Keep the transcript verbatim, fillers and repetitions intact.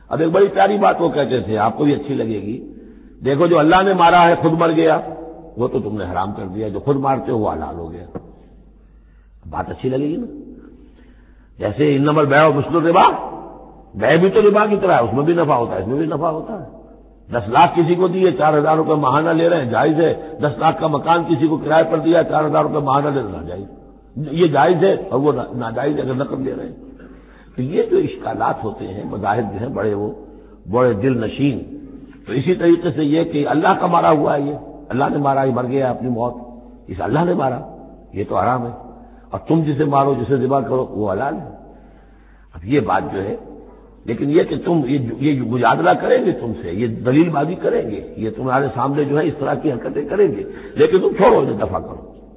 अब एक बड़ी प्यारी बात वो कहते थे, आपको भी अच्छी लगेगी। देखो जो अल्लाह ने मारा है खुद मर गया, वो तो तुमने हराम कर दिया, जो खुद मारते हो वो हलाल हो गया। बात अच्छी लगेगी ना। जैसे इन्नमल बैअ मिस्लु रिबा, बैय भी तो रिबा की तरह है, उसमें भी नफा होता है, इसमें भी नफा होता है। दस लाख किसी को दिए, चार हजार रुपये महाना ले रहे हैं, जायज है। दस लाख का मकान किसी को किराए पर दिया, चार हजार रुपये महाना ले रहे जायज, ये जायज है और वो नाजायज अगर नकद ले रहे हैं। तो ये जो इश्कालात होते हैं मज़ाहिब जो है बड़े वो बड़े दिल नशीन। तो इसी तरीके से ये कि अल्लाह का मारा हुआ है, ये अल्लाह ने मारा, ये मर गया अपनी मौत, इस अल्लाह ने मारा, ये तो हराम है। और तुम जिसे मारो, जिसे ज़िबा करो, वो हलाल है। अब ये बात जो है, लेकिन ये कि तुम ये ये मुजादला करेंगे तुमसे, ये दलीलबाजी करेंगे, ये तुम्हारे सामने जो है इस तरह की हरकतें करेंगे, लेकिन तुम छोड़ो, इन्हें दफा करो।